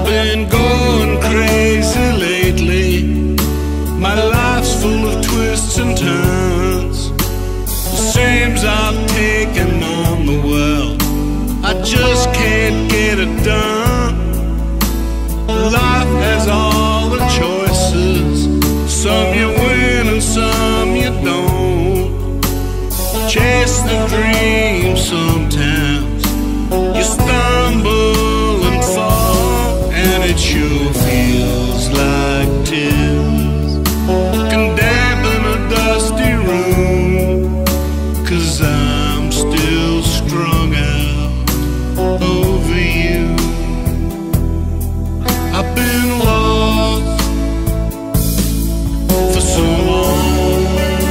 been going crazy lately. My life's full of twists and turns. It seems I've taken on the world, I just can't get it done. Life has all the choices, some you win and some you don't. Chase the dream sometimes, you stumble and fall, and it sure feels like tears can dampen a dusty room. 'Cause I'm still strung out over you. I've been lost for so long.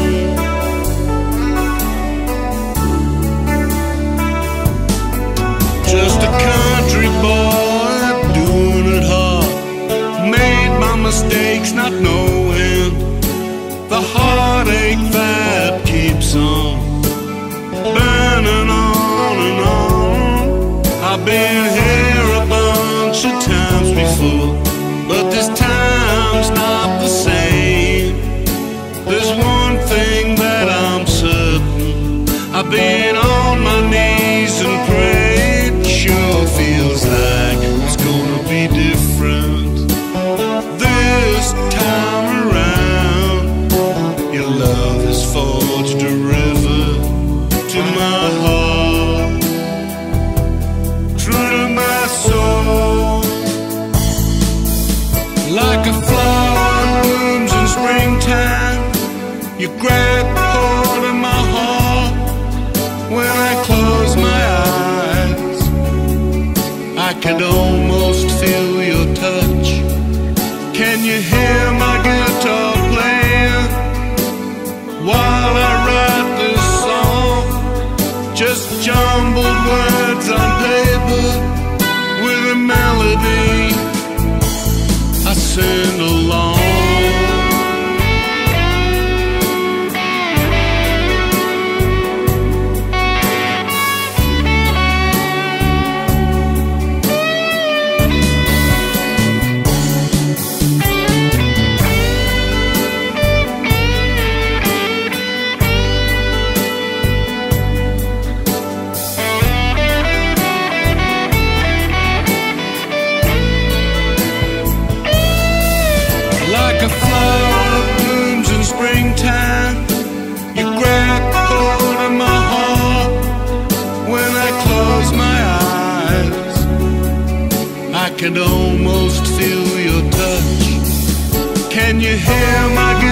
Just a country boy doing it hard, made my mistakes not knowing the heartache that keeps on burning on and on. I've been here a bunch of times before, but this time's not the same. There's one thing that I'm certain, I've been on my knees and prayed. Sure feels like it's gonna be different this time around. Your love has forged a river to my heart, true to my soul. Like a flower blooms in springtime, you grab hold of my heart. When I close my eyes, I could almost feel your touch. Can you hear my guitar playing while I write this song? Just jumbled words on paper with a melody I sing along. Like a flower blooms in springtime, you grab hold of my heart. When I close my eyes, I can almost feel your touch. Can you hear my